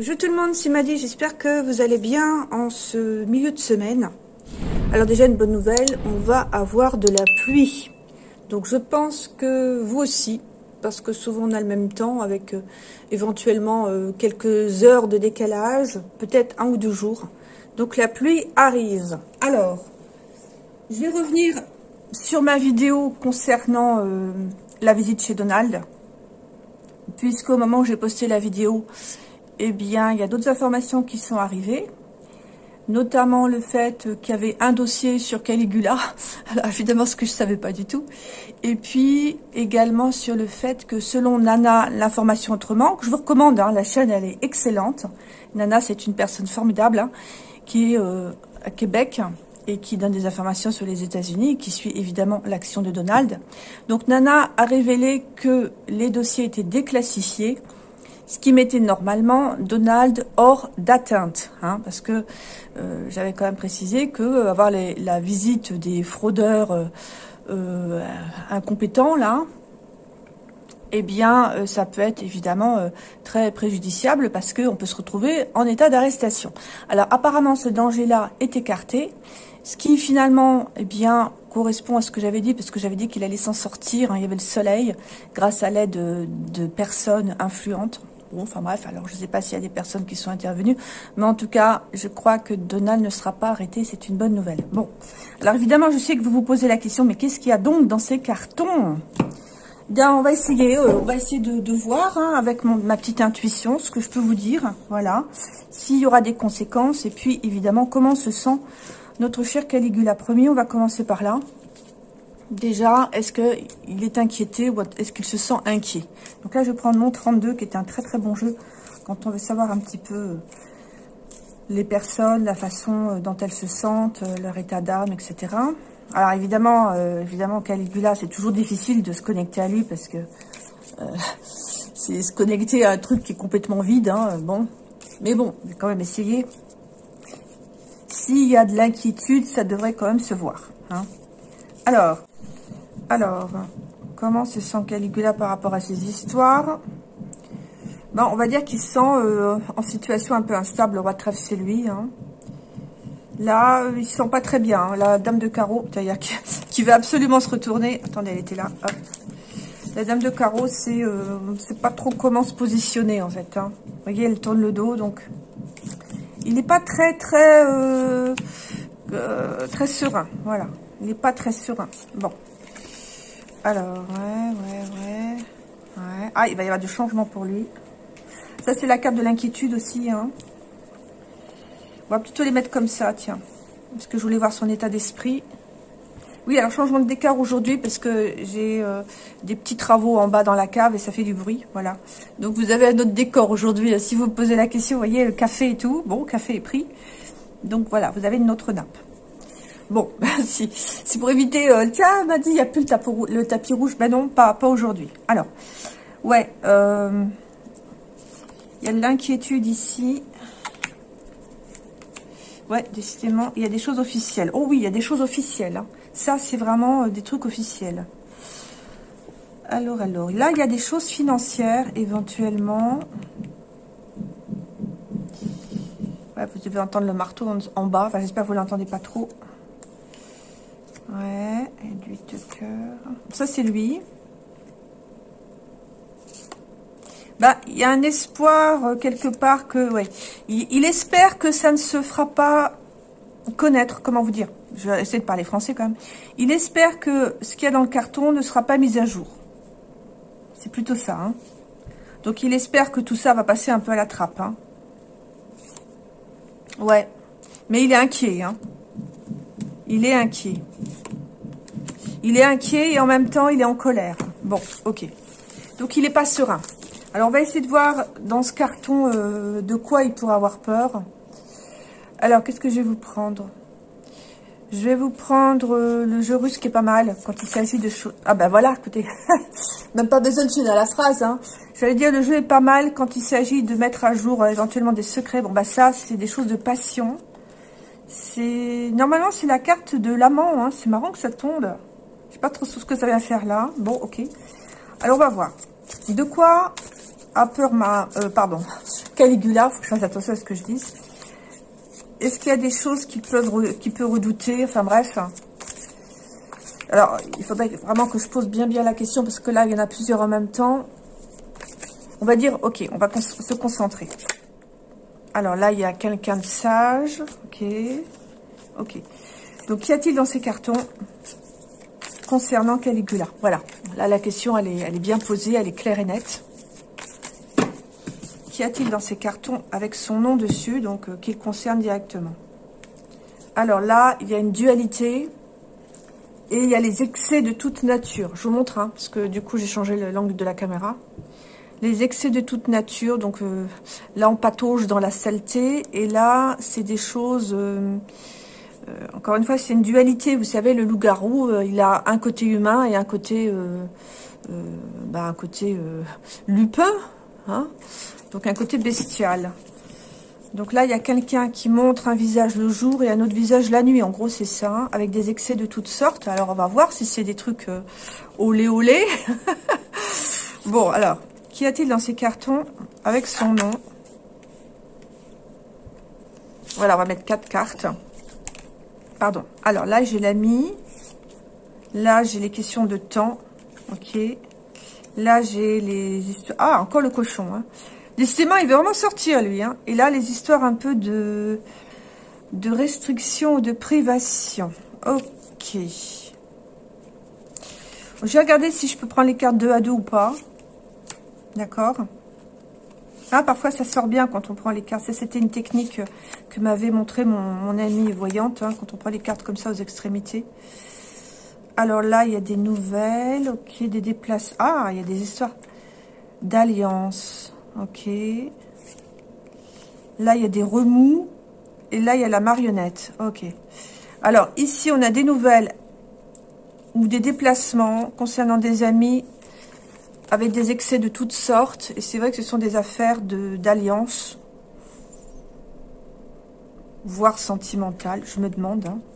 Bonjour tout le monde, c'est Madi, j'espère que vous allez bien en ce milieu de semaine. Alors déjà une bonne nouvelle, on va avoir de la pluie. Donc je pense que vous aussi, parce que souvent on a le même temps avec éventuellement quelques heures de décalage, peut-être 1 ou 2 jours. Donc la pluie arrive. Alors, je vais revenir sur ma vidéo concernant la visite chez Donald. Puisqu'au moment où j'ai posté la vidéo, eh bien, il y a d'autres informations qui sont arrivées, notamment le fait qu'il y avait un dossier sur Caligula, alors évidemment ce que je ne savais pas du tout, et puis également sur le fait que selon Nana, l'information autrement, que je vous recommande, hein, la chaîne elle est excellente. Nana c'est une personne formidable hein, qui est à Québec et qui donne des informations sur les États-Unis, qui suit évidemment l'action de Donald. Donc Nana a révélé que les dossiers étaient déclassifiés, ce qui mettait normalement Donald hors d'atteinte, hein, parce que j'avais quand même précisé que avoir la visite des fraudeurs incompétents là, eh bien ça peut être évidemment très préjudiciable parce qu'on peut se retrouver en état d'arrestation. Alors apparemment ce danger-là est écarté, ce qui finalement eh bien correspond à ce que j'avais dit, parce que j'avais dit qu'il allait s'en sortir, hein, il y avait le soleil grâce à l'aide de personnes influentes. Bon, enfin bref, alors je ne sais pas s'il y a des personnes qui sont intervenues, mais en tout cas, je crois que Donald ne sera pas arrêté, c'est une bonne nouvelle. Bon, alors évidemment, je sais que vous vous posez la question, mais qu'est-ce qu'il y a donc dans ces cartons? Bien, on va essayer de voir hein, avec ma petite intuition ce que je peux vous dire, voilà, s'il y aura des conséquences, et puis évidemment, comment se sent notre cher Caligula. Premier, on va commencer par là. Déjà, est-ce qu'il est inquiété ou est-ce qu'il se sent inquiet? Donc là, je vais prendre mon 32, qui est un très très bon jeu quand on veut savoir un petit peu les personnes, la façon dont elles se sentent, leur état d'âme, etc. Alors évidemment, Caligula, c'est toujours difficile de se connecter à lui parce que c'est se connecter à un truc qui est complètement vide. Hein, bon, mais bon, je vais quand même essayer. S'il y a de l'inquiétude, ça devrait quand même se voir. Hein. Alors, comment se sent Caligula par rapport à ces histoires? Bon, on va dire qu'il se sent en situation un peu instable. Le roi de trèfle, c'est lui. Hein. Là, il se sent pas très bien. Hein. La dame de carreau, c'est-à-dire qui veut absolument se retourner. Attendez, elle était là. Hop. La dame de carreau, c'est pas trop comment se positionner, en fait. Hein. Vous voyez, elle tourne le dos, donc... Il n'est pas très serein. Voilà. Il n'est pas très serein. Bon. Alors, ouais. Ah, il va y avoir du changement pour lui. Ça, c'est la carte de l'inquiétude aussi. Hein. On va plutôt les mettre comme ça, tiens. Parce que je voulais voir son état d'esprit. Oui, alors changement de décor aujourd'hui parce que j'ai des petits travaux en bas dans la cave et ça fait du bruit. Voilà. Donc, vous avez un autre décor aujourd'hui. Si vous me posez la question, vous voyez, le café et tout. Bon, café est pris. Donc, voilà, vous avez une autre nappe. Bon, si pour éviter, tiens, m'a dit, il n'y a plus le tapis rouge. Ben non, pas aujourd'hui. Alors, ouais, il y a de l'inquiétude ici. Ouais, décidément, il y a des choses officielles. Oh oui, il y a des choses officielles. Hein. Ça, c'est vraiment des trucs officiels. Alors, là, il y a des choses financières, éventuellement. Ouais, vous devez entendre le marteau en bas. Enfin, j'espère que vous ne l'entendez pas trop. Ouais, et de 8 de cœur. Ça, c'est lui. Bah, il y a un espoir quelque part que, ouais, il espère que ça ne se fera pas connaître, comment vous dire. Je vais essayer de parler français quand même. Il espère que ce qu'il y a dans le carton ne sera pas mis à jour. C'est plutôt ça, hein. Donc, il espère que tout ça va passer un peu à la trappe, hein. Ouais. Mais il est inquiet, hein. Il est inquiet. Il est inquiet et en même temps, il est en colère. Bon, ok. Donc, il n'est pas serein. Alors, on va essayer de voir dans ce carton de quoi il pourrait avoir peur. Alors, qu'est-ce que je vais vous prendre? Je vais vous prendre le jeu russe qui est pas mal quand il s'agit de choses... Ah ben voilà, écoutez, même pas besoin de finir la phrase. Hein. J'allais dire, le jeu est pas mal quand il s'agit de mettre à jour éventuellement des secrets. Bon, bah ça, c'est des choses de passion. Normalement, c'est la carte de l'amant. Hein. C'est marrant que ça tombe. Je sais pas trop ce que ça vient faire là. Bon, ok. Alors, on va voir. De quoi a peur Caligula, faut que je fasse attention à ce que je dis. Est-ce qu'il y a des choses qu'il peut redouter? Enfin bref. Alors, il faudrait vraiment que je pose bien la question, parce que là, il y en a plusieurs en même temps. On va dire, ok, on va se concentrer. Alors là, il y a quelqu'un de sage. Ok. Ok. Donc, qu'y a-t-il dans ces cartons concernant Caligula? Voilà. Là, la question, elle est bien posée, elle est claire et nette. Qu'y a-t-il dans ces cartons avec son nom dessus, donc qui le concerne directement? Alors là, il y a une dualité et il y a les excès de toute nature. Je vous montre, hein, parce que du coup, j'ai changé l'angle de la caméra. Les excès de toute nature, donc là, on patauge dans la saleté. Et là, c'est des choses... encore une fois, c'est une dualité. Vous savez, le loup-garou, il a un côté humain et un côté... lupin, hein, donc un côté bestial. Donc là, il y a quelqu'un qui montre un visage le jour et un autre visage la nuit. En gros, c'est ça, hein, avec des excès de toutes sortes. Alors, on va voir si c'est des trucs olé olé. Bon, alors, qu'y a-t-il dans ces cartons avec son nom? Voilà, on va mettre 4 cartes. Pardon. Alors là, j'ai l'ami. Là, j'ai les questions de temps. Ok. Là, j'ai les histoires... Ah, encore le cochon, hein. Décidément, il veut vraiment sortir, lui, hein. Et là, les histoires un peu de restriction ou de privation. Ok. Je vais regarder si je peux prendre les cartes 2 à 2 ou pas. D'accord. Ah, parfois, ça sort bien quand on prend les cartes. Ça, c'était une technique que m'avait montré mon amie voyante, hein, quand on prend les cartes comme ça aux extrémités. Alors là, il y a des nouvelles. Ok, des déplacements. Ah, il y a des histoires d'alliance. Ok. Là, il y a des remous. Et là, il y a la marionnette. Ok. Alors, ici, on a des nouvelles ou des déplacements concernant des amis avec des excès de toutes sortes. Et c'est vrai que ce sont des affaires d'alliance, voire sentimentales, je me demande. Hein.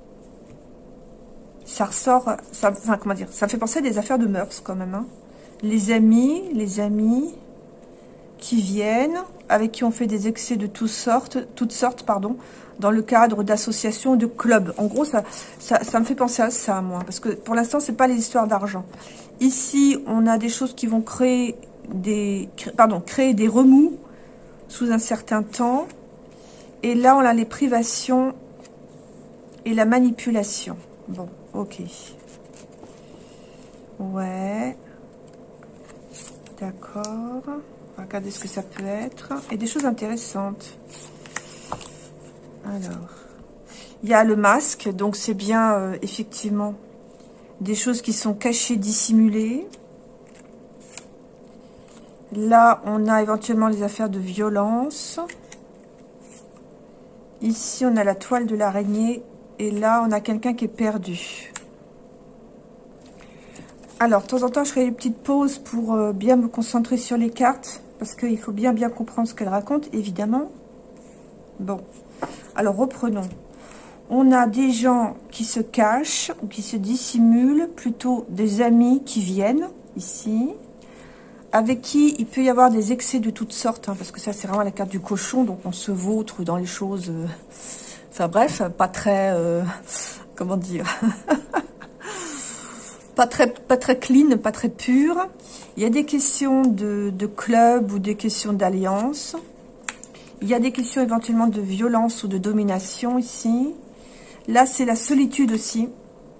Ça ressort, ça, enfin, comment dire, ça fait penser à des affaires de mœurs quand même. Hein. Les amis qui viennent, avec qui on fait des excès de toutes sortes, pardon, dans le cadre d'associations, de clubs. En gros, ça me fait penser à ça, moi, parce que pour l'instant, c'est pas les histoires d'argent. Ici, on a des choses qui vont créer des remous sous un certain temps. Et là, on a les privations et la manipulation. Bon, ok. Ouais. D'accord. On va regarder ce que ça peut être. Et des choses intéressantes. Alors, il y a le masque. Donc, c'est bien, effectivement, des choses qui sont cachées, dissimulées. Là, on a éventuellement les affaires de violence. Ici, on a la toile de l'araignée. Et là, on a quelqu'un qui est perdu. Alors, de temps en temps, je ferai des petites pauses pour bien me concentrer sur les cartes. Parce qu'il faut bien comprendre ce qu'elles racontent, évidemment. Bon. Alors, reprenons. On a des gens qui se cachent ou qui se dissimulent. Plutôt des amis qui viennent, ici. Avec qui il peut y avoir des excès de toutes sortes. Hein, parce que ça, c'est vraiment la carte du cochon. Donc, on se vautre dans les choses... Enfin, bref, pas très... comment dire pas très clean, pas très pur. Il y a des questions de club ou des questions d'alliance. Il y a des questions éventuellement de violence ou de domination ici. Là, c'est la solitude aussi.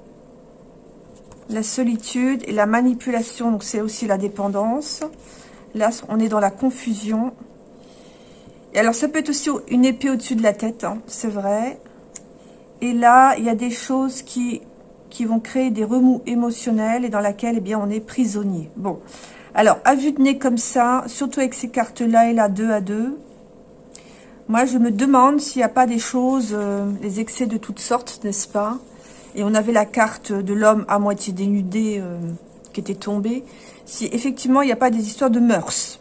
La solitude et la manipulation, donc c'est aussi la dépendance. Là, on est dans la confusion. Et alors, ça peut être aussi une épée au-dessus de la tête, hein, c'est vrai. Et là, il y a des choses qui vont créer des remous émotionnels et dans laquelle, eh bien, on est prisonnier. Bon, alors, à vue de nez comme ça, surtout avec ces cartes-là et là, 2 à 2, moi, je me demande s'il n'y a pas des choses, les excès de toutes sortes, n'est-ce pas? Et on avait la carte de l'homme à moitié dénudé qui était tombée. Si effectivement, il n'y a pas des histoires de mœurs.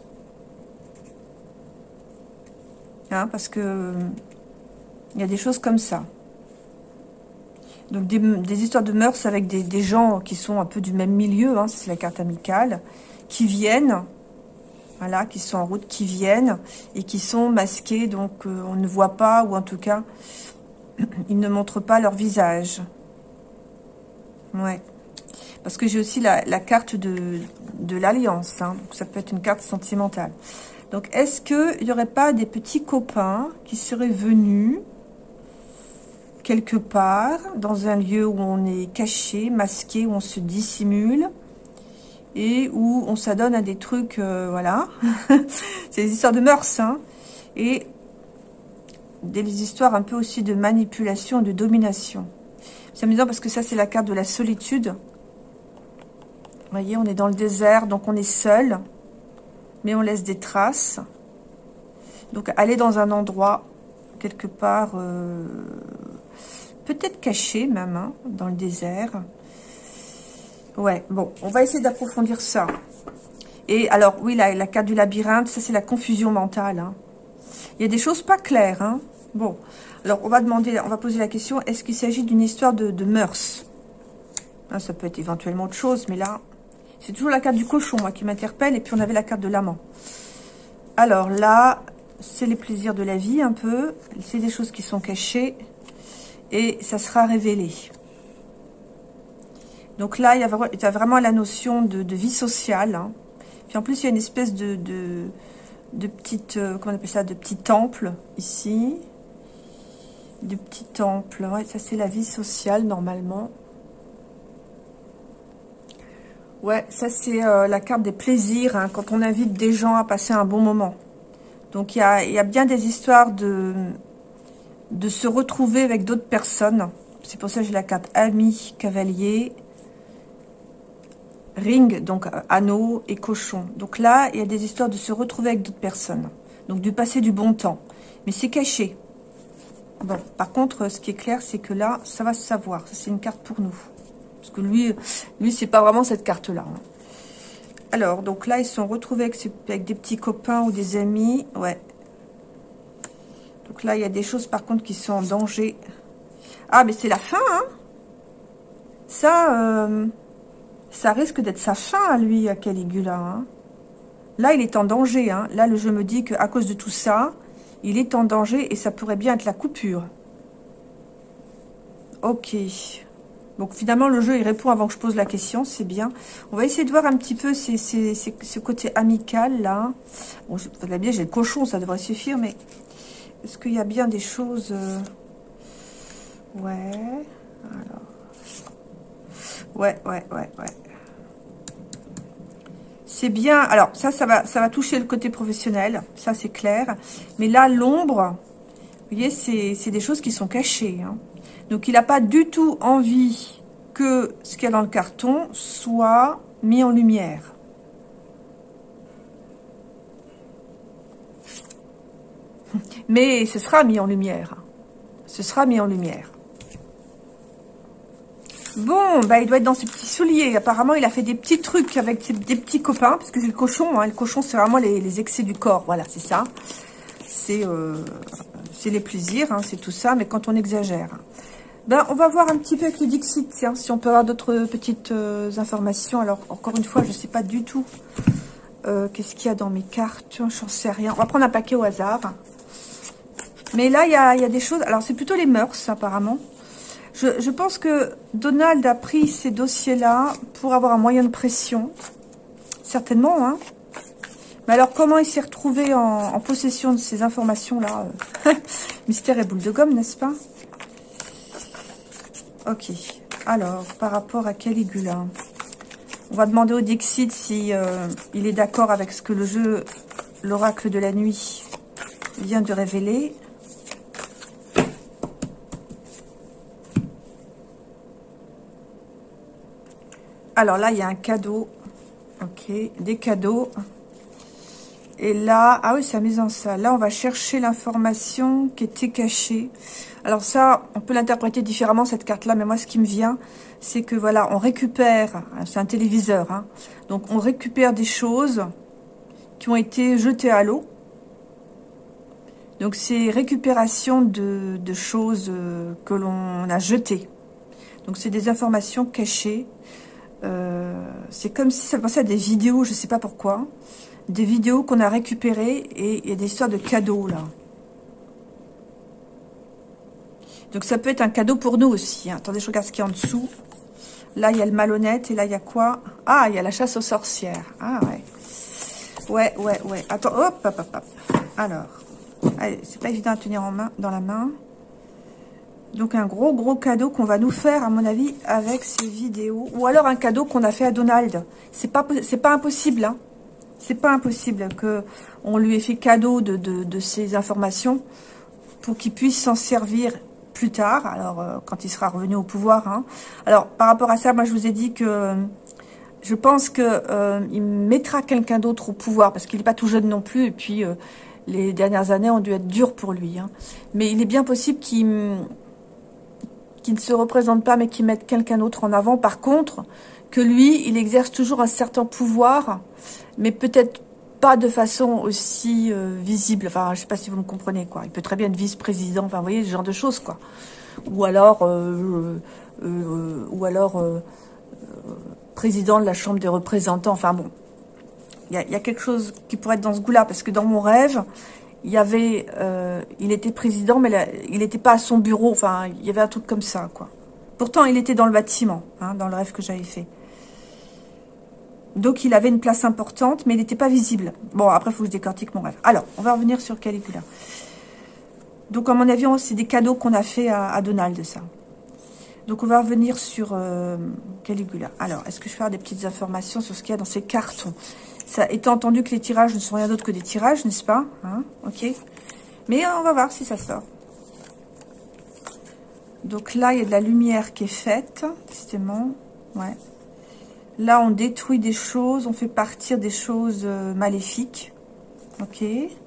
Hein, parce que il y a des choses comme ça. Donc des histoires de mœurs avec des gens qui sont un peu du même milieu, hein, c'est la carte amicale, qui viennent Voilà, qui sont en route, qui viennent et qui sont masqués, donc on ne voit pas, ou en tout cas, ils ne montrent pas leur visage. Ouais. Parce que j'ai aussi la carte de l'alliance, hein, donc ça peut être une carte sentimentale. Donc, est-ce qu'il n'y aurait pas des petits copains qui seraient venus quelque part, dans un lieu où on est caché, masqué, où on se dissimule, et où on s'adonne à des trucs, voilà. C'est des histoires de mœurs, hein. Et des histoires un peu aussi de manipulation, de domination. C'est amusant parce que ça, c'est la carte de la solitude. Vous voyez, on est dans le désert, donc on est seul, mais on laisse des traces. Donc, aller dans un endroit, quelque part, peut-être caché même, hein, dans le désert. Ouais, bon, on va essayer d'approfondir ça. Et alors, oui, la carte du labyrinthe, ça, c'est la confusion mentale, hein. Il y a des choses pas claires, hein. Bon, alors, on va poser la question, est-ce qu'il s'agit d'une histoire de mœurs? Hein, ça peut être éventuellement autre chose, mais là, c'est toujours la carte du cochon, moi, qui m'interpelle, et puis on avait la carte de l'amant. Alors là, c'est les plaisirs de la vie, un peu. C'est des choses qui sont cachées, et ça sera révélé. Donc là, il y a vraiment la notion de vie sociale, hein. Puis en plus, il y a une espèce de petite, comment on appelle ça, de petit temple, ici. De petit temple, ouais, ça c'est la vie sociale, normalement. Ouais, ça c'est la carte des plaisirs, hein, quand on invite des gens à passer un bon moment. Donc il y a bien des histoires de se retrouver avec d'autres personnes. C'est pour ça que j'ai la carte ami, cavalier, ring, donc anneau et cochon. Donc là, il y a des histoires de se retrouver avec d'autres personnes. Donc du passer du bon temps. Mais c'est caché. Bon, par contre, ce qui est clair, c'est que là, ça va se savoir. Ça, c'est une carte pour nous. Parce que lui c'est pas vraiment cette carte-là, hein. Alors, donc là, ils sont retrouvés avec des petits copains ou des amis. Ouais. Donc là, il y a des choses, par contre, qui sont en danger. Ah, mais c'est la fin, hein. Ça risque d'être sa fin à lui, à Caligula, hein. Là, il est en danger, hein. Là, le jeu me dit qu'à cause de tout ça, il est en danger et ça pourrait bien être la coupure. Ok. Donc, finalement, le jeu, il répond avant que je pose la question. C'est bien. On va essayer de voir un petit peu ce côté amical, là. Bon, bien, j'ai le cochon, ça devrait suffire, mais est-ce qu'il y a bien des choses... Ouais. Alors... Ouais. C'est bien. Alors, ça va toucher le côté professionnel. Ça, c'est clair. Mais là, l'ombre, vous voyez, c'est des choses qui sont cachées, hein. Donc, il n'a pas du tout envie que ce qu'il y a dans le carton soit mis en lumière. Mais ce sera mis en lumière. Ce sera mis en lumière. Bon, bah, il doit être dans ses petits souliers. Apparemment, il a fait des petits trucs avec des petits copains, parce que c'est le cochon, hein. Le cochon, c'est vraiment les excès du corps. Voilà, c'est ça. C'est les plaisirs, hein, c'est tout ça, mais quand on exagère. Ben, on va voir un petit peu avec le Dixit, tiens, si on peut avoir d'autres petites informations. Alors, encore une fois, je ne sais pas du tout qu'est-ce qu'il y a dans mes cartes. J'en sais rien. On va prendre un paquet au hasard. Mais là, il y a des choses... Alors, c'est plutôt les mœurs, apparemment. Je pense que Donald a pris ces dossiers-là pour avoir un moyen de pression. Certainement, hein. Mais alors, comment il s'est retrouvé en possession de ces informations-là? Mystère et boule de gomme, n'est-ce pas? Ok. Alors, par rapport à Caligula, on va demander au Dixit si il est d'accord avec ce que le jeu, l'oracle de la nuit, vient de révéler. Alors là, il y a un cadeau. Ok, des cadeaux. Et là, ah oui, c'est amusant ça. Là, on va chercher l'information qui était cachée. Alors ça, on peut l'interpréter différemment, cette carte-là. Mais moi, ce qui me vient, c'est que voilà, on récupère, c'est un téléviseur, hein. Donc, on récupère des choses qui ont été jetées à l'eau. Donc, c'est récupération de choses que l'on a jetées. Donc, c'est des informations cachées. C'est comme si ça me pensait à des vidéos, je sais pas pourquoi. Des vidéos qu'on a récupérées et il y a des histoires de cadeaux, là. Donc ça peut être un cadeau pour nous aussi. Hein. Attendez, je regarde ce qu'il y a en dessous. Là, il y a le malhonnête et là, il y a quoi? Ah, il y a la chasse aux sorcières. Ah, ouais. Ouais. Attends, hop. Alors, c'est pas évident à tenir en main, dans la main. Donc, un gros cadeau qu'on va nous faire, à mon avis, avec ces vidéos. Ou alors un cadeau qu'on a fait à Donald. C'est pas impossible, hein. C'est pas impossible qu'on lui ait fait cadeau de ces informations pour qu'il puisse s'en servir plus tard, alors quand il sera revenu au pouvoir. Hein. Alors, par rapport à ça, moi, je vous ai dit que je pense que il mettra quelqu'un d'autre au pouvoir, parce qu'il n'est pas tout jeune non plus, et puis les dernières années ont dû être dures pour lui. Hein. Mais il est bien possible qu'il ne se représente pas, mais qu'il mette quelqu'un d'autre en avant. Par contre, que lui, il exerce toujours un certain pouvoir, mais peut-être pas de façon aussi visible. Enfin, je sais pas si vous me comprenez, quoi. Il peut très bien être vice-président, enfin, vous voyez, ce genre de choses, quoi. Ou alors président de la Chambre des représentants. Enfin, bon. Il y a quelque chose qui pourrait être dans ce goût-là, parce que dans mon rêve, il y avait... il était président, mais là, il n'était pas à son bureau. Enfin, il y avait un truc comme ça, quoi. Pourtant, il était dans le bâtiment, hein, dans le rêve que j'avais fait. Donc, il avait une place importante, mais il n'était pas visible. Bon, après, il faut que je décortique mon rêve. Alors, on va revenir sur Caligula. Donc, à mon avis, c'est des cadeaux qu'on a fait à Donald, ça. Donc, on va revenir sur Caligula. Alors, est-ce que je vais faire des petites informations sur ce qu'il y a dans ces cartons? Ça, étant entendu que les tirages ne sont rien d'autre que des tirages, n'est-ce pas, hein? Ok. Mais on va voir si ça sort. Donc là, il y a de la lumière qui est faite, justement. Ouais. Là, on détruit des choses, on fait partir des choses maléfiques. Ok.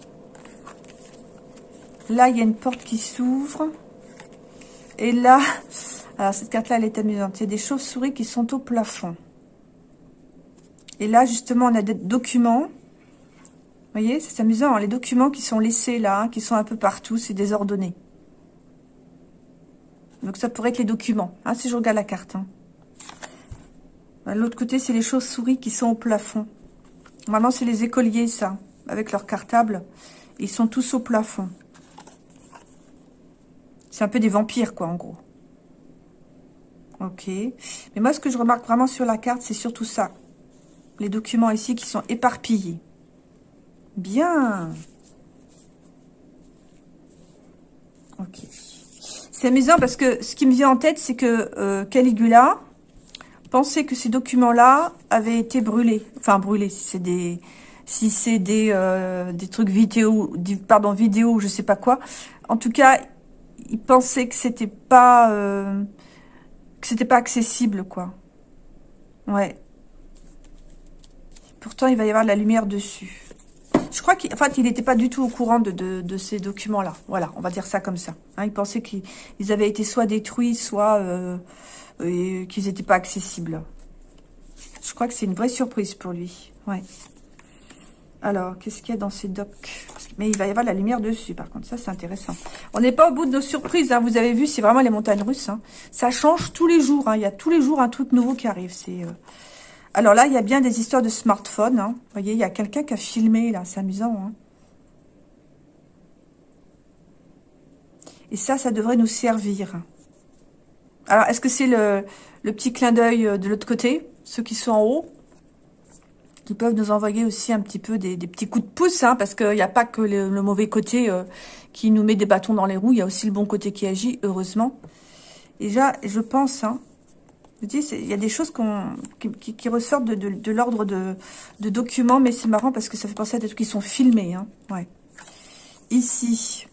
Là, il y a une porte qui s'ouvre. Et là, alors cette carte-là, elle est amusante. Il y a des chauves-souris qui sont au plafond. Et là, justement, on a des documents. Vous voyez, c'est amusant, hein, les documents qui sont laissés là, hein, qui sont un peu partout, c'est désordonné. Donc ça pourrait être les documents, hein, si je regarde la carte. Hein. De l'autre côté, c'est les chauves-souris qui sont au plafond. Normalement, c'est les écoliers, ça, avec leur cartable. Ils sont tous au plafond. C'est un peu des vampires, quoi, en gros. Ok. Mais moi, ce que je remarque vraiment sur la carte, c'est surtout ça. Les documents ici qui sont éparpillés. Bien. Ok. C'est amusant parce que ce qui me vient en tête, c'est que Caligula pensait que ces documents-là avaient été brûlés. Enfin, brûlés, si c'est des trucs vidéo, vidéo, je sais pas quoi. En tout cas, il pensait que c'était pas accessible, quoi. Ouais. Pourtant, il va y avoir de la lumière dessus. Je crois qu'il n'était pas du tout au courant de ces documents-là. Voilà, on va dire ça comme ça. Hein, il pensait qu'ils avaient été soit détruits, soit qu'ils n'étaient pas accessibles. Je crois que c'est une vraie surprise pour lui. Ouais. Alors, qu'est-ce qu'il y a dans ces docs? Mais il va y avoir de la lumière dessus, par contre. Ça, c'est intéressant. On n'est pas au bout de nos surprises. Hein. Vous avez vu, c'est vraiment les montagnes russes. Hein. Ça change tous les jours. Hein. Il y a tous les jours un truc nouveau qui arrive. C'est... Alors là, il y a bien des histoires de smartphone. Hein. Vous voyez, il y a quelqu'un qui a filmé, là. C'est amusant. Hein. Et ça devrait nous servir. Alors, est-ce que c'est le petit clin d'œil de l'autre côté? Ceux qui sont en haut, qui peuvent nous envoyer aussi un petit peu des petits coups de pouce. Hein, parce qu'il n'y a pas que le mauvais côté qui nous met des bâtons dans les roues. Il y a aussi le bon côté qui agit, heureusement. Et déjà, je pense... Hein, il y a des choses qui ressortent de l'ordre de documents, mais c'est marrant parce que ça fait penser à des trucs qui sont filmés. Hein. Ouais. Ici.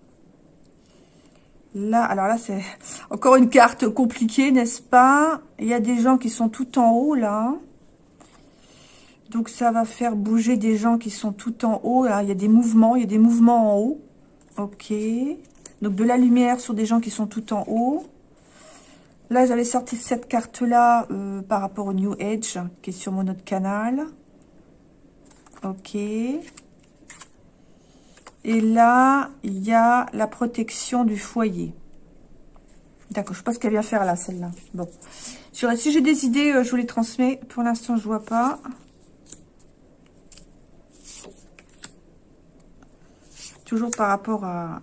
Là, alors là, c'est encore une carte compliquée, n'est-ce pas? Il y a des gens qui sont tout en haut, là. Donc, ça va faire bouger des gens qui sont tout en haut. Là. Il y a des mouvements en haut. Ok. Donc, de la lumière sur des gens qui sont tout en haut. Là, j'avais sorti cette carte-là par rapport au New Age, qui est sur mon autre canal. Ok. Et là, il y a la protection du foyer. D'accord, je sais pas ce qu'elle vient faire là, celle-là. Bon. Si j'ai des idées, je vous les transmets. Pour l'instant, je vois pas. Toujours par rapport à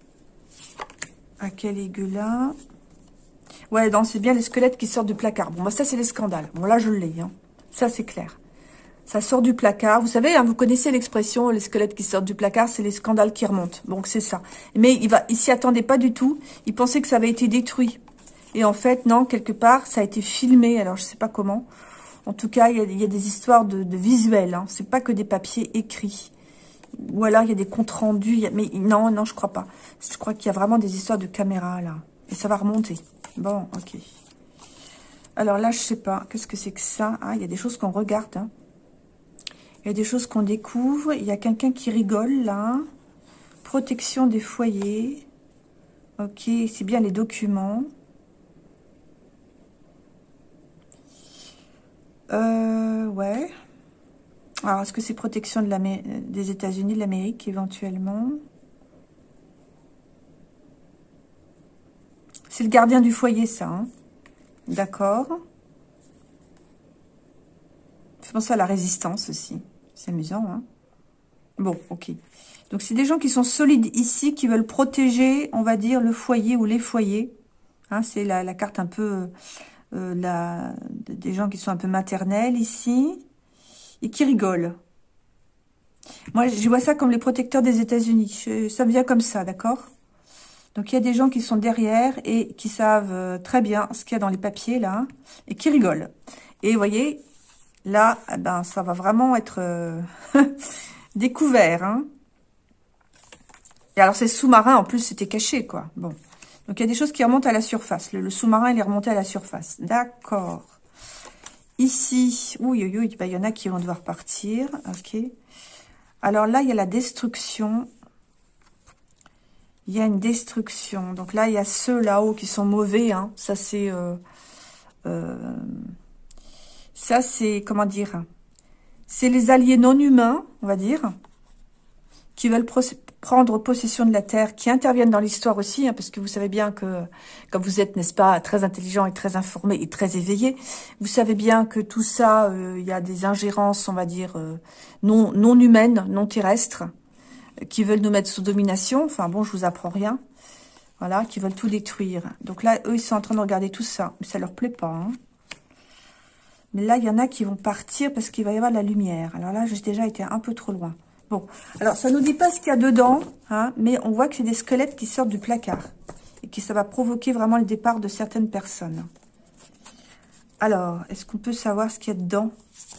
Caligula. Ouais, non, c'est bien les squelettes qui sortent du placard. Bon, bah ça, c'est les scandales. Bon, là, je l'ai. Hein. Ça, c'est clair. Ça sort du placard. Vous savez, hein, vous connaissez l'expression, les squelettes qui sortent du placard, c'est les scandales qui remontent. Donc, c'est ça. Mais il s'y attendait pas du tout. Il pensait que ça avait été détruit. Et en fait, non, quelque part, ça a été filmé. Alors, je sais pas comment. En tout cas, il y a des histoires de visuels. Hein. C'est pas que des papiers écrits. Ou alors, il y a des comptes rendus. Mais non, non, je crois pas. Je crois qu'il y a vraiment des histoires de caméra, là. Et ça va remonter. Bon, ok. Alors là, je sais pas. Qu'est-ce que c'est que ça? Ah, il y a des choses qu'on regarde. Hein. Il y a des choses qu'on découvre. Il y a quelqu'un qui rigole, là. Protection des foyers. Ok, c'est bien les documents. Ouais. Alors, est-ce que c'est protection des États-Unis, de l'Amérique, éventuellement? C'est le gardien du foyer, ça. Hein. D'accord. Je pense à la résistance aussi. C'est amusant, hein. Bon, ok. Donc, c'est des gens qui sont solides ici, qui veulent protéger, on va dire, le foyer ou les foyers. Hein, c'est la carte un peu... des gens qui sont un peu maternels ici. Et qui rigolent. Moi, je vois ça comme les protecteurs des États-Unis. Ça me vient comme ça, d'accord? Donc, il y a des gens qui sont derrière et qui savent très bien ce qu'il y a dans les papiers, là, et qui rigolent. Et vous voyez, là, eh ben, ça va vraiment être découvert. Hein. Et alors, ces sous-marins, en plus, c'était caché, quoi. Bon. Donc, il y a des choses qui remontent à la surface. Le sous-marin, il est remonté à la surface. D'accord. Ici, oui, oui, oui, il y en a qui vont devoir partir. Ok. Alors là, il y a la destruction. Il y a une destruction. Donc là, il y a ceux là-haut qui sont mauvais. Hein. Ça, c'est... comment dire? C'est les alliés non humains, on va dire, qui veulent prendre possession de la Terre, qui interviennent dans l'histoire aussi, hein, parce que vous savez bien que, comme vous êtes, n'est-ce pas, très intelligent et très informé et très éveillé, vous savez bien que tout ça, il y a des ingérences, on va dire, non humaines, non terrestres, qui veulent nous mettre sous domination. Enfin bon, je vous apprends rien. Voilà, qui veulent tout détruire. Donc là, eux, ils sont en train de regarder tout ça. Mais ça leur plaît pas. Hein. Mais là, il y en a qui vont partir parce qu'il va y avoir de la lumière. Alors là, j'ai déjà été un peu trop loin. Bon, alors ça nous dit pas ce qu'il y a dedans. Hein, mais on voit que c'est des squelettes qui sortent du placard. Et que ça va provoquer vraiment le départ de certaines personnes. Alors, est-ce qu'on peut savoir ce qu'il y a dedans?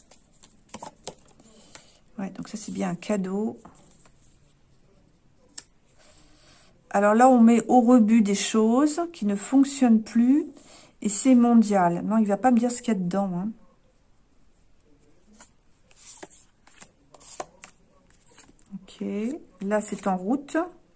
Ouais, donc ça, c'est bien un cadeau. Alors là, on met au rebut des choses qui ne fonctionnent plus. Et c'est mondial. Non, il ne va pas me dire ce qu'il y a dedans. Hein. Ok. Là, c'est en route.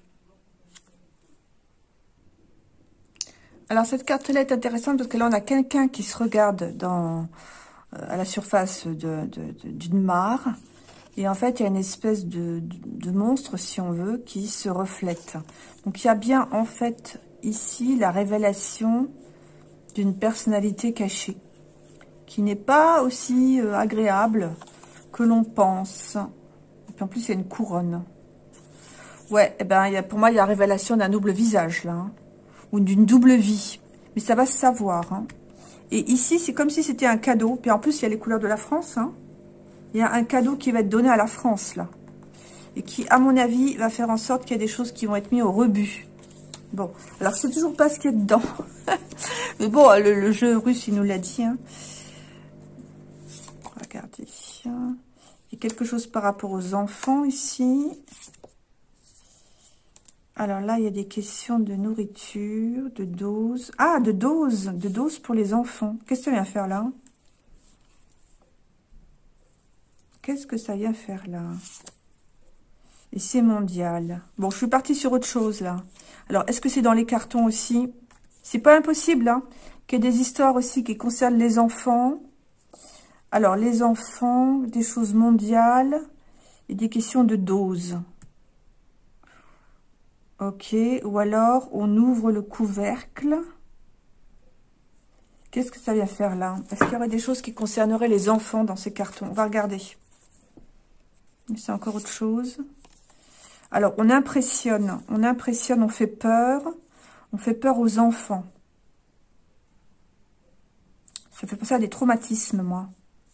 Alors, cette carte-là est intéressante parce que là, on a quelqu'un qui se regarde à la surface d'une mare. Et en fait, il y a une espèce de monstre, si on veut, qui se reflète. Donc, il y a bien, en fait, ici, la révélation d'une personnalité cachée, qui n'est pas aussi agréable que l'on pense. Et puis, en plus, il y a une couronne. Ouais, eh ben, pour moi, il y a la révélation d'un double visage, là. Hein, ou d'une double vie. Mais ça va se savoir. Hein. Et ici, c'est comme si c'était un cadeau. Puis en plus, il y a les couleurs de la France, hein. Il y a un cadeau qui va être donné à la France, là. Et qui, à mon avis, va faire en sorte qu'il y a des choses qui vont être mises au rebut. Bon, alors c'est toujours pas ce qu'il y a dedans. Mais bon, le jeu russe, il nous l'a dit. Hein. Regardez. Il y a quelque chose par rapport aux enfants, ici. Alors là, il y a des questions de nourriture, de dose. Ah, de dose pour les enfants. Qu'est-ce que ça vient faire, là? Qu'est-ce que ça vient faire là? Et c'est mondial. Bon, je suis partie sur autre chose là. Alors, est-ce que c'est dans les cartons aussi? C'est pas impossible, hein, qu'il y ait des histoires aussi qui concernent les enfants. Alors, les enfants, des choses mondiales et des questions de dose. Ok, ou alors on ouvre le couvercle. Qu'est-ce que ça vient faire là? Est-ce qu'il y aurait des choses qui concerneraient les enfants dans ces cartons? On va regarder. C'est encore autre chose. Alors, on impressionne, on fait peur aux enfants. Ça fait penser à des traumatismes, moi.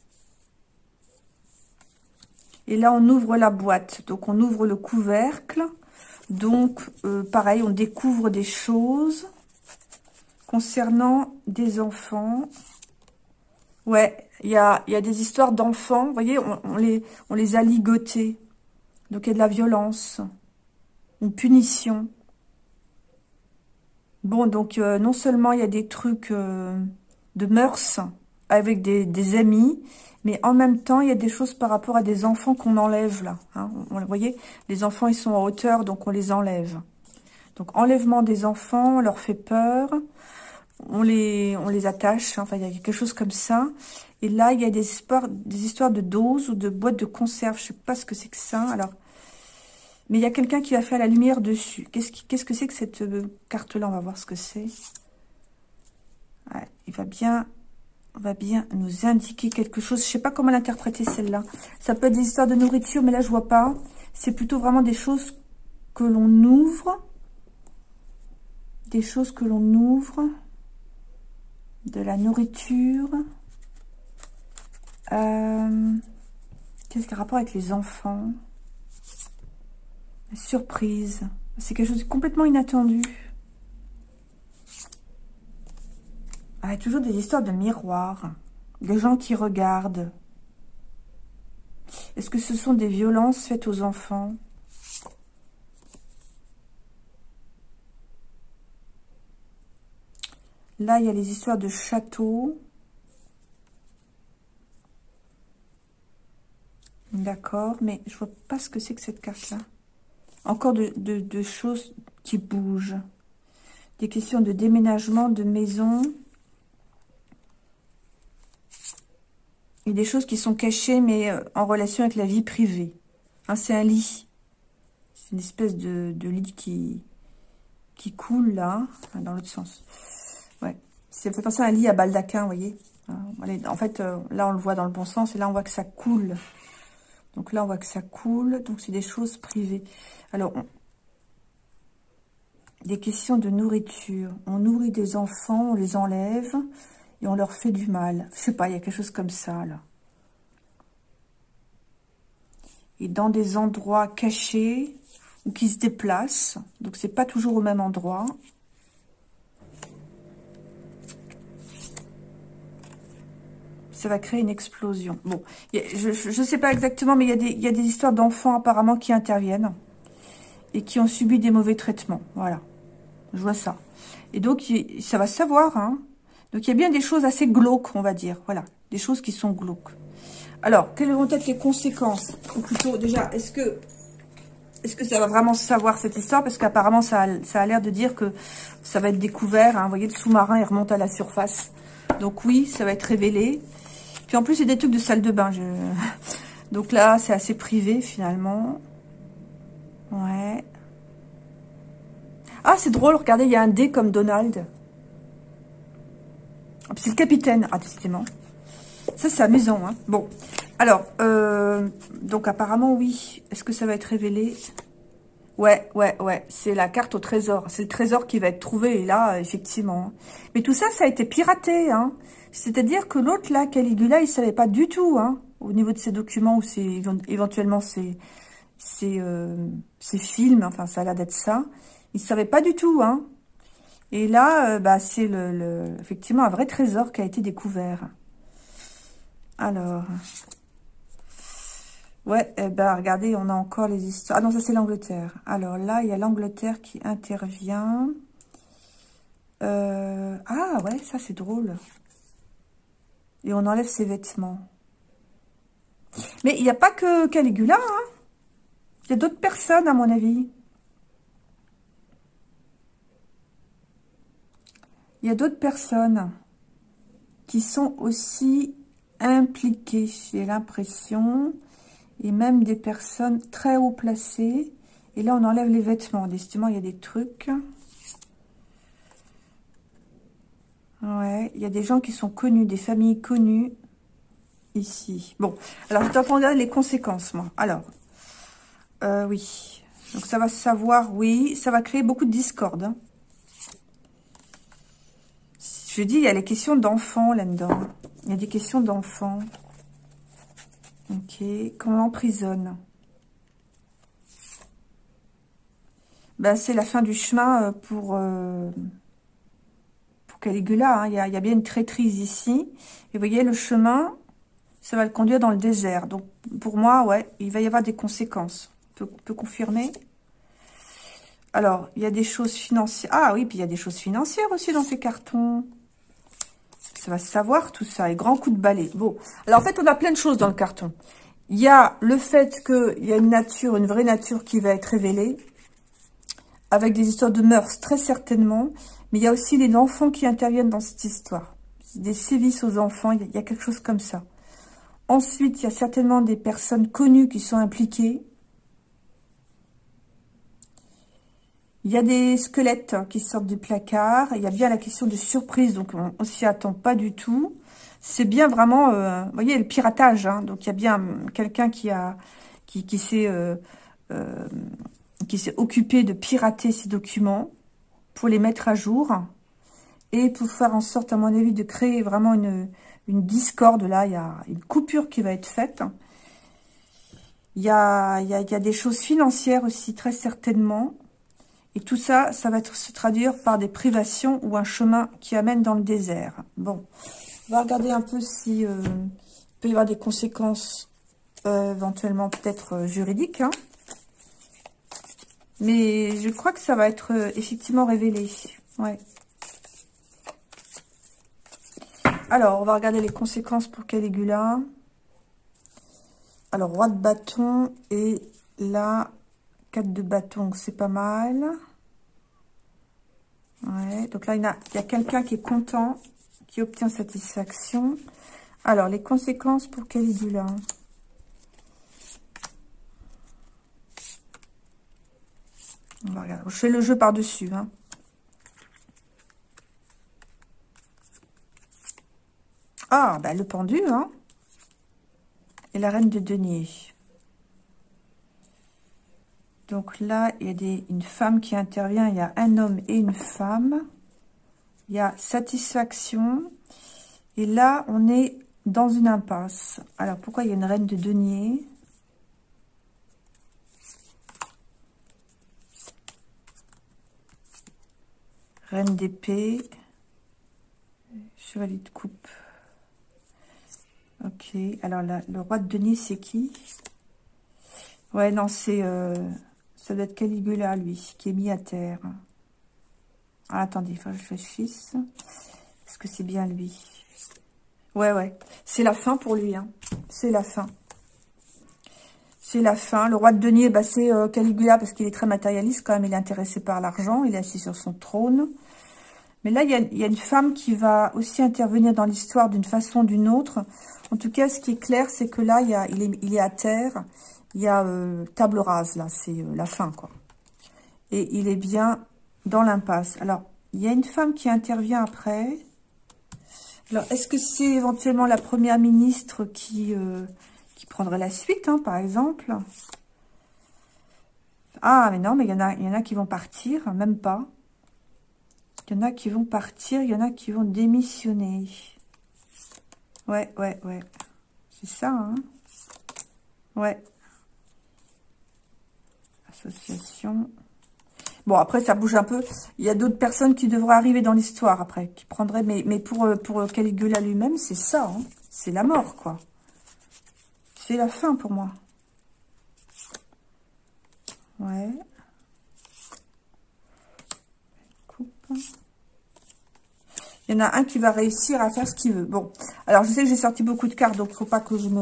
Et là, on ouvre la boîte. Donc, on ouvre le couvercle. Donc, pareil, on découvre des choses concernant des enfants. Ouais, il y a des histoires d'enfants. Vous voyez, on les a ligotés. Donc, il y a de la violence. Une punition. Bon, donc, non seulement il y a des trucs de mœurs avec des amis, mais en même temps, il y a des choses par rapport à des enfants qu'on enlève, là. Hein. Vous voyez, les enfants, ils sont en hauteur, donc on les enlève. Donc, enlèvement des enfants, on leur fait peur, on les attache, hein. Enfin, il y a quelque chose comme ça. Et là, il y a des histoires de doses ou de boîtes de conserve. Je sais pas ce que c'est que ça, alors... Mais il y a quelqu'un qui va faire la lumière dessus. Qu'est-ce que c'est que cette carte-là? On va voir ce que c'est. Ouais, on va bien nous indiquer quelque chose. Je sais pas comment l'interpréter celle-là. Ça peut être des histoires de nourriture, mais là je vois pas. C'est plutôt vraiment des choses que l'on ouvre. Des choses que l'on ouvre. De la nourriture. Qu'est-ce qui a rapport avec les enfants? La surprise. C'est quelque chose de complètement inattendu. Ah, toujours des histoires de miroirs. Des gens qui regardent. Est-ce que ce sont des violences faites aux enfants? Là, il y a les histoires de châteaux. D'accord, mais je vois pas ce que c'est que cette carte-là. Encore de choses qui bougent. Des questions de déménagement, de maison. Et des choses qui sont cachées, mais en relation avec la vie privée. Hein, c'est un lit. C'est une espèce de lit qui coule, là, dans l'autre sens. Ouais. Ça fait penser à un lit à baldaquin, vous voyez. Hein, en fait, là, on le voit dans le bon sens, et là, on voit que ça coule. Donc là, on voit que ça coule. Donc, c'est des choses privées. Alors, des questions de nourriture. On nourrit des enfants, on les enlève et on leur fait du mal. Je sais pas, il y a quelque chose comme ça, là. Et dans des endroits cachés ou qui se déplacent. Donc, c'est pas toujours au même endroit. Ça va créer une explosion. Bon, je sais pas exactement, mais il y a des histoires d'enfants apparemment qui interviennent et qui ont subi des mauvais traitements. Voilà, je vois ça. Et donc, ça va se savoir, hein. Donc, il y a bien des choses assez glauques, on va dire. Voilà, des choses qui sont glauques. Alors, quelles vont être les conséquences? Ou plutôt, déjà, est-ce que ça va vraiment se savoir, cette histoire? Parce qu'apparemment, ça a l'air de dire que ça va être découvert. Hein. Vous voyez, le sous-marin, il remonte à la surface. Donc, oui, ça va être révélé. Puis, en plus, c'est des trucs de salle de bain. Donc là, c'est assez privé, finalement. Ouais. Ah, c'est drôle, regardez, il y a un dé comme Donald. C'est le capitaine. Ah, décidément. Ça, c'est amusant, hein. Bon. Alors, donc apparemment, oui. Est-ce que ça va être révélé? Ouais. C'est la carte au trésor. C'est le trésor qui va être trouvé, et là, effectivement. Mais tout ça, ça a été piraté, hein. C'est-à-dire que l'autre, là, Caligula, il savait pas du tout, hein, au niveau de ses documents ou éventuellement ses films, enfin, ça a l'air d'être ça. Il savait pas du tout, hein. Et là, c'est effectivement un vrai trésor qui a été découvert. Alors, ouais, regardez, on a encore les histoires. Ah non, ça c'est l'Angleterre. Alors là, il y a l'Angleterre qui intervient. Ah ouais, ça c'est drôle. Et on enlève ses vêtements. Mais il n'y a pas que Caligula, hein. Il y a d'autres personnes, à mon avis. Il y a d'autres personnes qui sont aussi impliquées, j'ai l'impression. Et même des personnes très haut placées. Et là, on enlève les vêtements. Décidément, il y a des trucs. Ouais, il y a des gens qui sont connus, des familles connues ici. Bon, alors je t'attendais les conséquences, moi. Alors, oui. Donc ça va se savoir, oui. Ça va créer beaucoup de discorde. Hein. Je dis, il y a les questions d'enfants là-dedans. Il y a des questions d'enfants. Ok, qu'on l'emprisonne. Ben, c'est la fin du chemin pour Caligula. Hein. Il y a bien une traîtrise ici. Et vous voyez, le chemin, ça va le conduire dans le désert. Donc, pour moi, ouais, il va y avoir des conséquences. On peut confirmer. Alors, il y a des choses financières. Ah oui, puis il y a des choses financières aussi dans ces cartons. Ça va se savoir tout ça. Et grand coup de balai. Bon, alors en fait, on a plein de choses dans le carton. Il y a le fait qu'il y a une nature, une vraie nature qui va être révélée. Avec des histoires de mœurs, très certainement. Mais il y a aussi les enfants qui interviennent dans cette histoire. Des sévices aux enfants, il y a quelque chose comme ça. Ensuite, il y a certainement des personnes connues qui sont impliquées. Il y a des squelettes qui sortent du placard. Il y a bien la question de surprise, donc on s'y attend pas du tout. C'est bien vraiment, vous voyez, le piratage. Hein, donc il y a bien quelqu'un qui s'est occupé de pirater ces documents pour les mettre à jour et pour faire en sorte, à mon avis, de créer vraiment une discorde. Là, il y a une coupure qui va être faite. Il y a des choses financières aussi, très certainement. Et tout ça, ça va se traduire par des privations ou un chemin qui amène dans le désert. Bon, on va regarder un peu si peut y avoir des conséquences éventuellement peut-être juridiques. Hein. Mais je crois que ça va être effectivement révélé. Ouais. Alors, on va regarder les conséquences pour Caligula. Alors, roi de bâton et là, 4 de bâton, c'est pas mal. Ouais, donc là, il y a quelqu'un qui est content, qui obtient satisfaction. Alors, les conséquences pour Caligula. On va regarder. Je fais le jeu par-dessus. Hein. Ah, bah, le pendu, hein. Et la reine de denier. Donc là, il y a une femme qui intervient. Il y a un homme et une femme. Il y a satisfaction. Et là, on est dans une impasse. Alors, pourquoi il y a une reine de denier? Reine d'épée. Chevalier de coupe. Ok. Alors, là, le roi de denier, c'est qui? Ouais, non, c'est... ça doit être Caligula, lui, qui est mis à terre. Ah, attendez, il faut que je réfléchisse. Est-ce que c'est bien lui? Ouais, ouais. C'est la fin pour lui, hein. C'est la fin. C'est la fin. Le roi de denier, bah, c'est Caligula, parce qu'il est très matérialiste, quand même. Il est intéressé par l'argent. Il est assis sur son trône. Mais là, il y a une femme qui va aussi intervenir dans l'histoire d'une façon ou d'une autre. En tout cas, ce qui est clair, c'est que là, il est à terre. Il y a table rase, là. C'est la fin, quoi. Et il est bien dans l'impasse. Alors, il y a une femme qui intervient après. Alors, est-ce que c'est éventuellement la première ministre qui prendrait la suite, hein, par exemple? Ah, mais non, mais il y en a qui vont partir, même pas. Il y en a qui vont partir, il y en a qui vont démissionner. Ouais, ouais, ouais. C'est ça, hein. Ouais. Association. Bon, après, ça bouge un peu. Il y a d'autres personnes qui devraient arriver dans l'histoire, après, qui prendraient... Mais pour Caligula lui-même, c'est ça, hein. C'est la mort, quoi. C'est la fin, pour moi. Ouais. Coupe. Il y en a un qui va réussir à faire ce qu'il veut. Bon, alors je sais que j'ai sorti beaucoup de cartes, donc il ne faut pas que je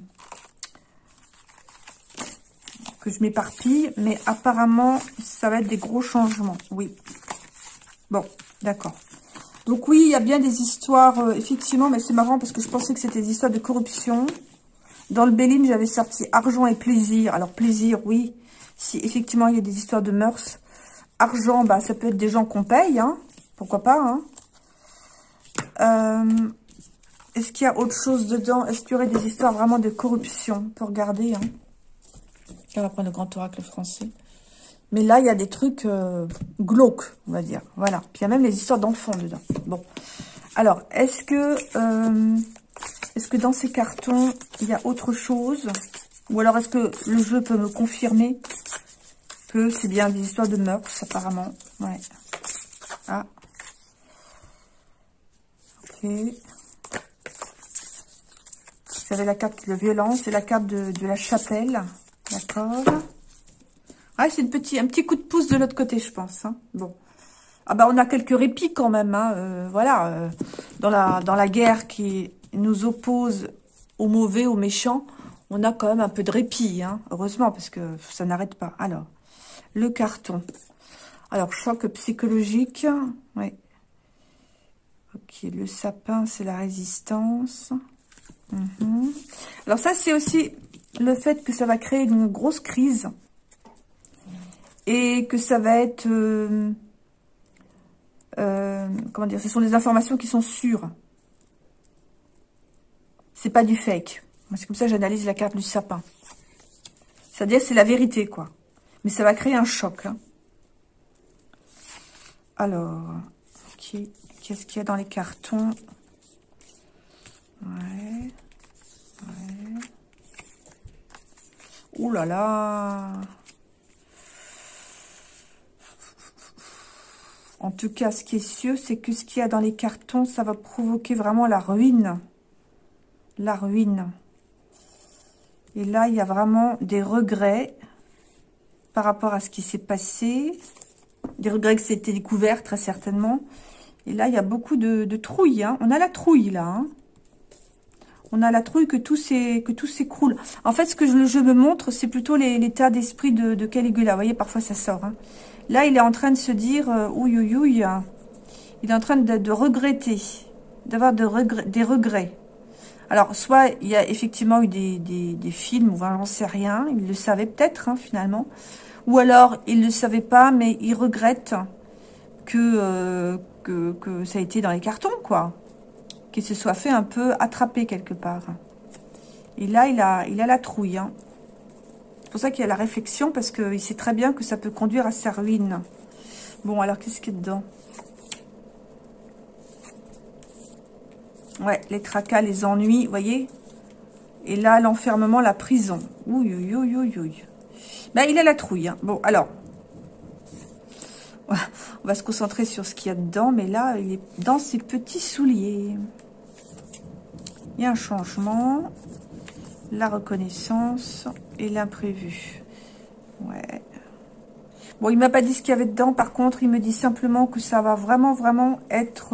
m'éparpille. Mais apparemment, ça va être des gros changements. Oui. Bon, d'accord. Donc oui, il y a bien des histoires, effectivement, mais c'est marrant parce que je pensais que c'était des histoires de corruption. Dans le Béline, j'avais sorti argent et plaisir. Alors plaisir, oui. Si effectivement, il y a des histoires de mœurs. Argent, bah, ça peut être des gens qu'on paye, hein. Pourquoi pas, hein. Est-ce qu'il y a autre chose dedans? Est-ce qu'il y aurait des histoires vraiment de corruption? On peut regarder. Hein. On va prendre le grand oracle français. Mais là, il y a des trucs glauques, on va dire. Voilà. Puis il y a même les histoires d'enfants dedans. Bon. Alors, est-ce que dans ces cartons, il y a autre chose? Ou alors, est-ce que le jeu peut me confirmer que c'est bien des histoires de mœurs, apparemment? Ouais. Ah. Ok. J'avais la carte de violence et la carte de la chapelle. D'accord. Ah, c'est un petit coup de pouce de l'autre côté, je pense. Hein. Bon. Ah bah, on a quelques répits quand même. Hein. Voilà. Dans la guerre qui nous oppose aux mauvais, aux méchants, on a quand même un peu de répit. Hein. Heureusement, parce que ça n'arrête pas. Alors, le carton. Alors, choc psychologique. Oui. Ok, le sapin, c'est la résistance. Alors ça, c'est aussi le fait que ça va créer une grosse crise. Et que ça va être... comment dire? Ce sont des informations qui sont sûres. C'est pas du fake. C'est comme ça que j'analyse la carte du sapin. C'est-à-dire c'est la vérité, quoi. Mais ça va créer un choc. Hein. Alors, ok. Qu'est-ce qu'il y a dans les cartons? Ouais. Ouais. Ouh là là. En tout cas, ce qui est sûr, c'est que ce qu'il y a dans les cartons, ça va provoquer vraiment la ruine. La ruine. Et là, il y a vraiment des regrets par rapport à ce qui s'est passé. Des regrets que c'était découvert, très certainement. Et là, il y a beaucoup de trouille. Hein. On a la trouille, là. Hein. On a la trouille que tout s'écroule. En fait, ce que le jeu me montre, c'est plutôt l'état d'esprit de Caligula. Vous voyez, parfois, ça sort. Hein. Là, il est en train de se dire, ouïe, ouïe, ouïe. Il est en train de regretter, d'avoir des regrets. Alors, soit il y a effectivement eu des films, ou j'en sais rien, il le savait peut-être, hein, finalement. Ou alors, il ne le savait pas, mais il regrette que ça a été dans les cartons, quoi. Qu'il se soit fait un peu attraper quelque part. Et là, il a la trouille. Hein. C'est pour ça qu'il y a la réflexion, parce qu'il sait très bien que ça peut conduire à sa ruine. Bon, alors, qu'est-ce qu'il y a dedans? Ouais, les tracas, les ennuis, vous voyez? Et là, l'enfermement, la prison. Ouïe, ouïe, ouïe, ouïe, ouïe. Ben, il a la trouille. Hein. Bon, alors, on va se concentrer sur ce qu'il y a dedans, mais là, il est dans ses petits souliers. Il y a un changement, la reconnaissance et l'imprévu. Ouais. Bon, il m'a pas dit ce qu'il y avait dedans, par contre, il me dit simplement que ça va vraiment, vraiment être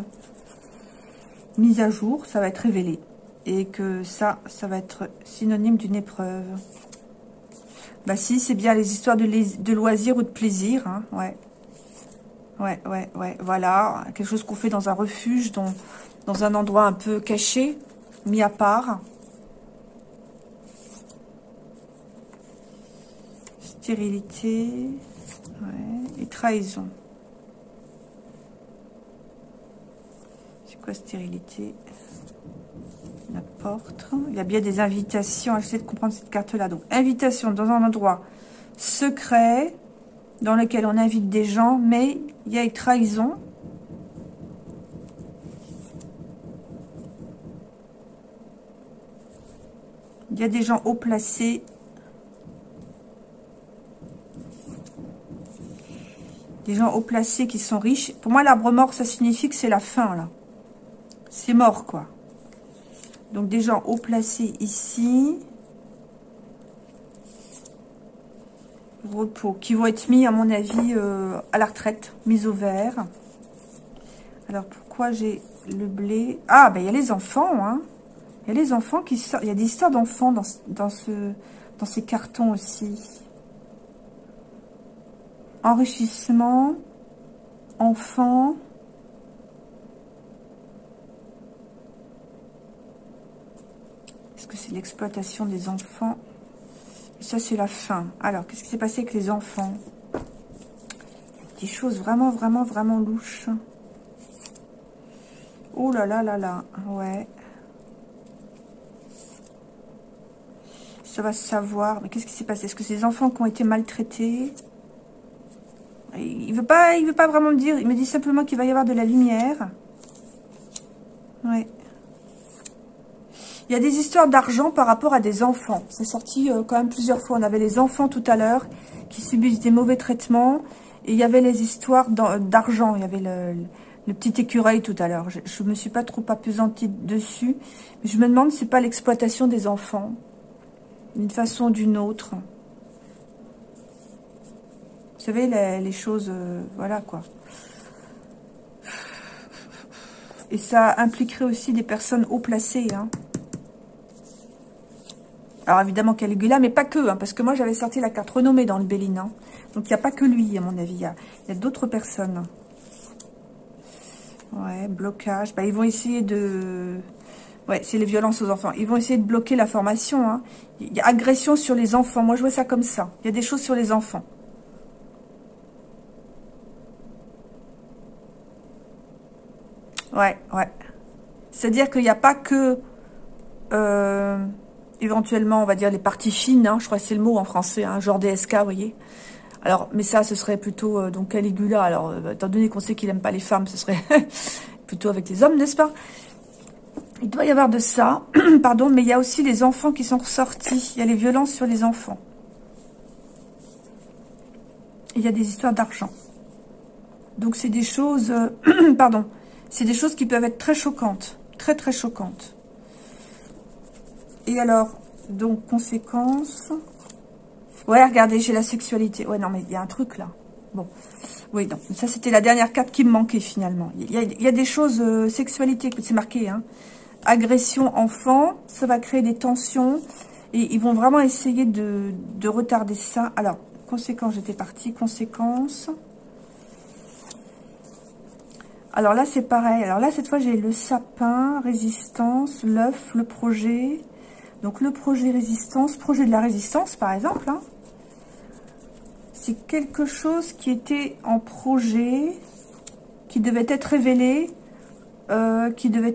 mis à jour, ça va être révélé. Et que ça va être synonyme d'une épreuve. Bah si, c'est bien les histoires de loisirs ou de plaisir, hein, ouais. Ouais, ouais, ouais, voilà. Quelque chose qu'on fait dans un refuge, dans un endroit un peu caché, mis à part. Stérilité, ouais, et trahison. C'est quoi stérilité? La porte. Il y a bien des invitations. J'essaie de comprendre cette carte-là. Donc, invitation dans un endroit secret dans lequel on invite des gens, mais il y a une trahison. Il y a des gens haut placés. Des gens haut placés qui sont riches. Pour moi, l'arbre mort, ça signifie que c'est la fin, là. C'est mort, quoi. Donc, des gens haut placés ici. Repos. Qui vont être mis, à mon avis, à la retraite. Mis au vert. Alors, pourquoi j'ai le blé? Ah, ben, il y a les enfants, hein. Il y a les enfants qui sortent. Il y a des histoires d'enfants dans ces cartons aussi. Enrichissement. Enfants. Est-ce que c'est l'exploitation des enfants? Et ça, c'est la fin. Alors, qu'est-ce qui s'est passé avec les enfants? Des choses vraiment, vraiment, vraiment louches. Oh là là là là, ouais. Ça va se savoir. Mais qu'est-ce qui s'est passé? Est-ce que c'est des enfants qui ont été maltraités? Il veut pas vraiment me dire. Il me dit simplement qu'il va y avoir de la lumière. Ouais. Il y a des histoires d'argent par rapport à des enfants. C'est sorti quand même plusieurs fois. On avait les enfants tout à l'heure qui subissent des mauvais traitements. Et il y avait les histoires d'argent. Il y avait le petit écureuil tout à l'heure. Je me suis pas trop appesantie dessus. Mais je me demande si c'est pas l'exploitation des enfants. D'une façon ou d'une autre. Vous savez, les choses... voilà quoi. Et ça impliquerait aussi des personnes haut placées, hein. Alors évidemment Caligula, mais pas que, hein, parce que moi j'avais sorti la carte renommée dans le Béline. Hein. Donc il n'y a pas que lui, à mon avis, il y a d'autres personnes. Ouais, blocage. Bah, ils vont essayer de... Ouais, c'est les violences aux enfants. Ils vont essayer de bloquer la formation. Hein. Il y a agression sur les enfants. Moi je vois ça comme ça. Il y a des choses sur les enfants. Ouais, ouais. C'est-à-dire qu'il n'y a pas que... éventuellement, on va dire les parties fines, hein, je crois que c'est le mot en français, hein, genre DSK, vous voyez. Alors, mais ça, ce serait plutôt donc Caligula. Alors, étant donné qu'on sait qu'il n'aime pas les femmes, ce serait plutôt avec les hommes, n'est-ce pas? Il doit y avoir de ça, pardon, mais il y a aussi les enfants qui sont ressortis. Il y a les violences sur les enfants. Il y a des histoires d'argent. Donc, c'est des choses, pardon, c'est des choses qui peuvent être très choquantes, très très choquantes. Et alors, donc, conséquence... Ouais, regardez, j'ai la sexualité. Ouais, non, mais il y a un truc, là. Bon. Oui, donc, ça, c'était la dernière carte qui me manquait, finalement. Il y a des choses... sexualité, c'est marqué, hein. Agression enfant, ça va créer des tensions. Et ils vont vraiment essayer de retarder ça. Alors, conséquence, j'étais partie. Conséquence... Alors là, c'est pareil. Alors là, cette fois, j'ai le sapin, résistance, l'œuf, le projet... Donc, le projet résistance, projet de la résistance, par exemple, hein, c'est quelque chose qui était en projet, qui devait être révélé, Alors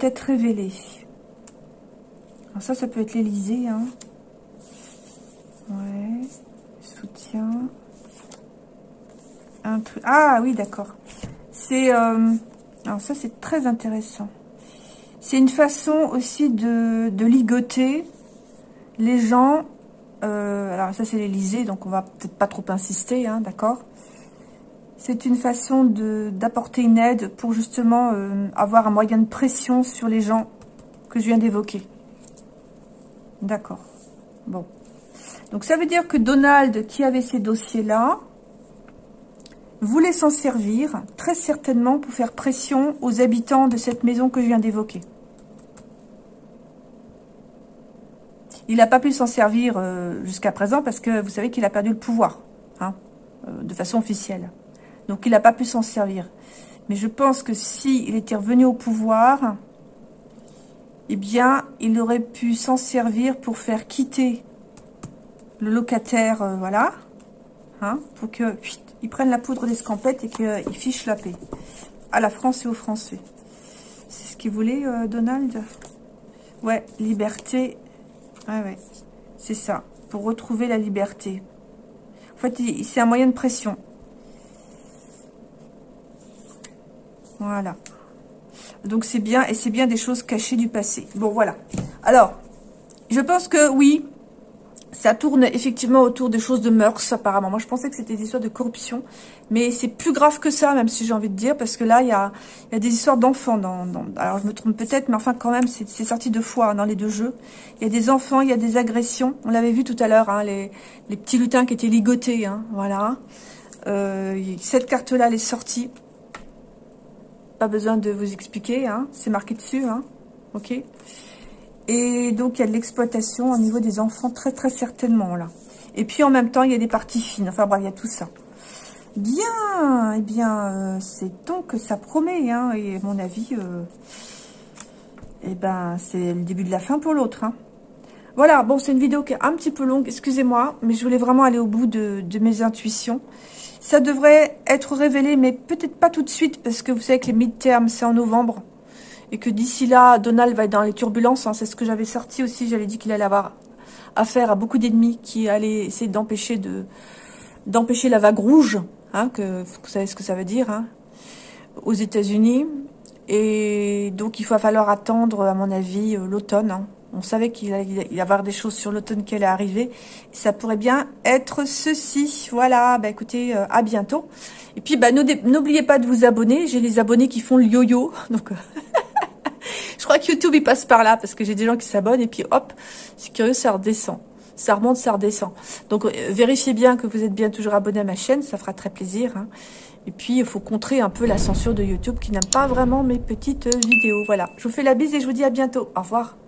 ça peut être l'Élysée, hein. Ouais, soutien. Un truc. Ah oui, d'accord. C'est... alors ça, c'est très intéressant. C'est une façon aussi de ligoter les gens, alors ça c'est l'Élysée, donc on va peut-être pas trop insister, hein, d'accord. C'est une façon d'apporter une aide pour justement avoir un moyen de pression sur les gens que je viens d'évoquer. D'accord. Bon. Donc ça veut dire que Donald, qui avait ces dossiers-là, voulait s'en servir très certainement pour faire pression aux habitants de cette maison que je viens d'évoquer. Il n'a pas pu s'en servir jusqu'à présent parce que vous savez qu'il a perdu le pouvoir, hein, de façon officielle. Donc il n'a pas pu s'en servir. Mais je pense que s'il était revenu au pouvoir, eh bien, il aurait pu s'en servir pour faire quitter le locataire, voilà, hein, pour qu'il prenne la poudre d'escampette et qu'il fiche la paix à la France et aux Français. C'est ce qu'il voulait, Donald. Ouais, liberté. Ah ouais, c'est ça, pour retrouver la liberté. En fait, c'est un moyen de pression. Voilà. Donc c'est bien, et c'est bien des choses cachées du passé. Bon, voilà. Alors, je pense que oui, ça tourne effectivement autour des choses de mœurs, apparemment. Moi, je pensais que c'était des histoires de corruption, mais c'est plus grave que ça, même si j'ai envie de dire, parce que là, il y a des histoires d'enfants. Alors, je me trompe peut-être, mais enfin, quand même, c'est sorti 2 fois hein, dans les 2 jeux. Il y a des enfants, il y a des agressions. On l'avait vu tout à l'heure, hein, les petits lutins qui étaient ligotés, hein, voilà. Cette carte-là, elle est sortie. Pas besoin de vous expliquer, hein, c'est marqué dessus, hein, ok. Et donc, il y a de l'exploitation au niveau des enfants, très très certainement, là. Et puis, en même temps, il y a des parties fines. Enfin, bref, il y a tout ça. Bien, eh bien, c'est donc que ça promet, hein. Et à mon avis, eh ben, c'est le début de la fin pour l'autre, hein. Voilà, bon, c'est une vidéo qui est un petit peu longue, excusez-moi, mais je voulais vraiment aller au bout de mes intuitions. Ça devrait être révélé, mais peut-être pas tout de suite, parce que vous savez que les mid-terms, c'est en novembre. et que d'ici là, Donald va être dans les turbulences. Hein, c'est ce que j'avais sorti aussi. J'avais dit qu'il allait avoir affaire à beaucoup d'ennemis qui allaient essayer d'empêcher la vague rouge. Hein, vous savez ce que ça veut dire, hein, aux États-Unis. Et donc, il va falloir attendre, à mon avis, l'automne. Hein. On savait qu'il allait y avoir des choses sur l'automne qui allaient arriver. Et ça pourrait bien être ceci. Voilà, bah écoutez, à bientôt. Et puis, bah, n'oubliez pas de vous abonner. J'ai les abonnés qui font le yo-yo. Donc, je crois que YouTube, il passe par là parce que j'ai des gens qui s'abonnent. Et puis, hop, c'est curieux, ça redescend. Ça remonte, ça redescend. Donc, vérifiez bien que vous êtes bien toujours abonné à ma chaîne. Ça fera très plaisir. Hein. Et puis, il faut contrer un peu la censure de YouTube qui n'aime pas vraiment mes petites vidéos. Voilà, je vous fais la bise et je vous dis à bientôt. Au revoir.